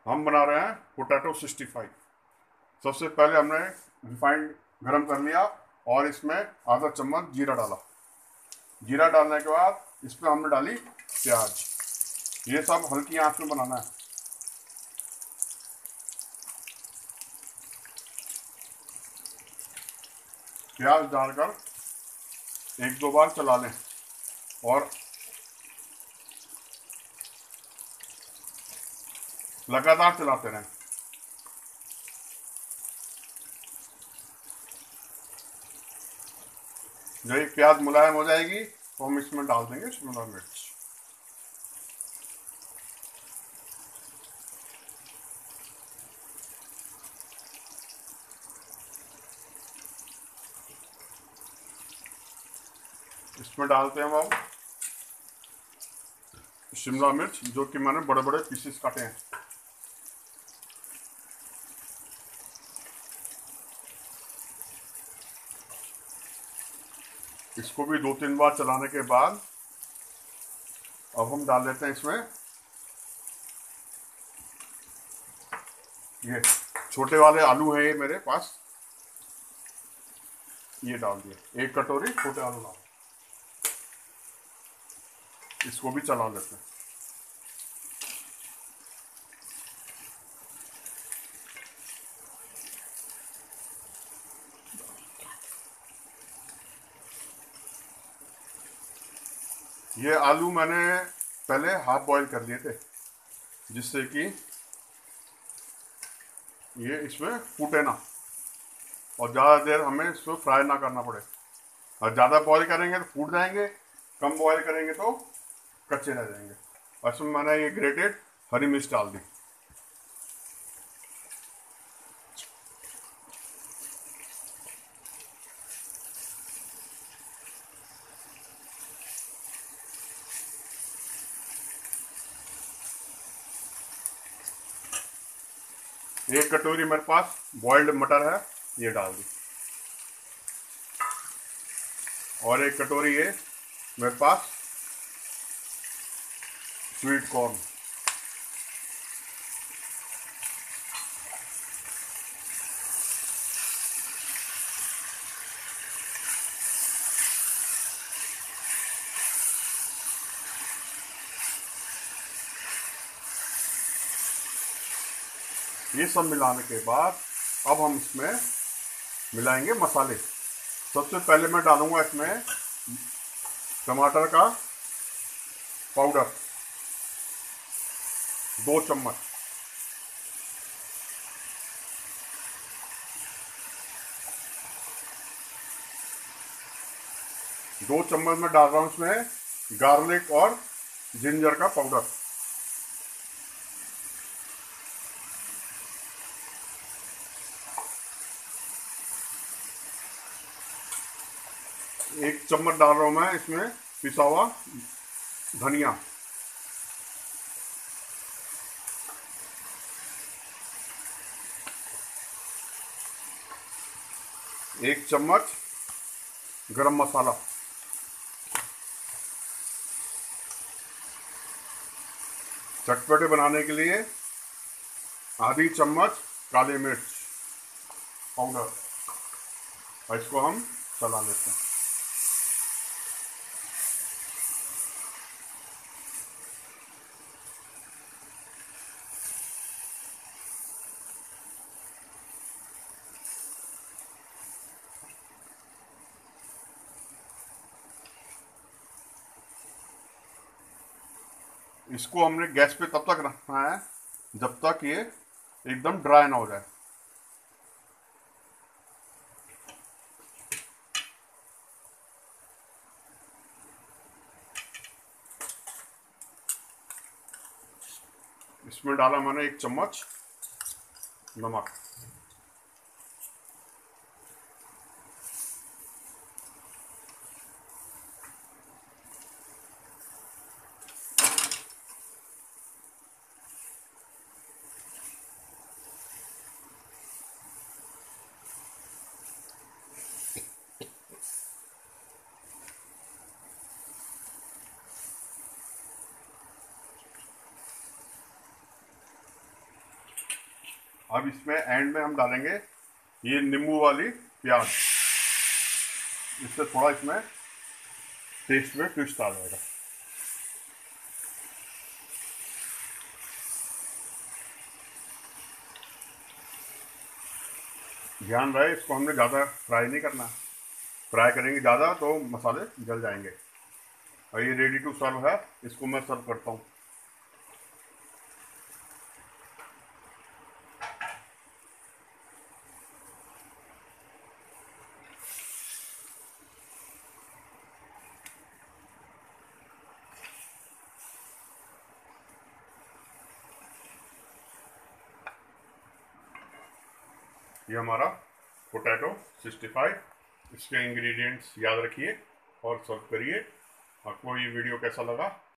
हम बना रहे हैं पोटैटो 65। सबसे पहले हमने रिफाइंड गरम कर लिया और इसमें आधा चम्मच जीरा डाला। जीरा डालने के बाद इस पर हमने डाली प्याज। ये सब हल्की आंच में बनाना है। प्याज डालकर एक दो बार चला लें और लगातार चलाते रहें। जब ये प्याज मुलायम हो जाएगी तो हम इसमें डाल देंगे शिमला मिर्च। इसमें डालते हैं हम अब शिमला मिर्च, जो कि मैंने बड़े बड़े पीसेस काटे हैं। इसको भी 2-3 बार चलाने के बाद अब हम डाल देते हैं इसमें ये छोटे वाले आलू हैं, ये मेरे पास, ये डाल दिए। 1 कटोरी छोटे आलू डाल। इसको भी चला लेते हैं। ये आलू मैंने पहले हाफ बॉईल कर लिए थे, जिससे कि ये इसमें फूटे ना और ज़्यादा देर हमें इसको फ्राई ना करना पड़े। और ज़्यादा बॉईल करेंगे तो फूट जाएंगे, कम बॉईल करेंगे तो कच्चे रह जाएंगे। और इसमें मैंने ये ग्रेटेड हरी मिर्च डाल दी। एक कटोरी मेरे पास बॉइल्ड मटर है, ये डाल दी। और 1 कटोरी ये मेरे पास स्वीट कॉर्न। ये सब मिलाने के बाद अब हम इसमें मिलाएंगे मसाले। सबसे पहले मैं डालूंगा इसमें टमाटर का पाउडर 2 चम्मच। दो चम्मच में डाल रहा हूं इसमें गार्लिक और जिंजर का पाउडर। एक चम्मच डाल रहा हूं मैं इसमें पिसा हुआ धनिया। एक चम्मच गरम मसाला। चटपटे बनाने के लिए आधी चम्मच काली मिर्च पाउडर। और इसको हम चला लेते हैं। इसको हमने गैस पे तब तक रखना है जब तक ये एकदम ड्राई ना हो जाए। इसमें डाला मैंने 1 चम्मच नमक। अब इसमें एंड में हम डालेंगे ये नींबू वाली प्याज, इससे थोड़ा इसमें टेस्ट में ट्विस्ट आ जाएगा। ध्यान रहे इसको हमने ज़्यादा फ्राई नहीं करना, फ्राई करेंगे ज़्यादा तो मसाले जल जाएंगे। और ये रेडी टू सर्व है, इसको मैं सर्व करता हूँ। ये हमारा पोटैटो 65, इसके इंग्रेडिएंट्स याद रखिए और सर्व करिए। आपको ये वीडियो कैसा लगा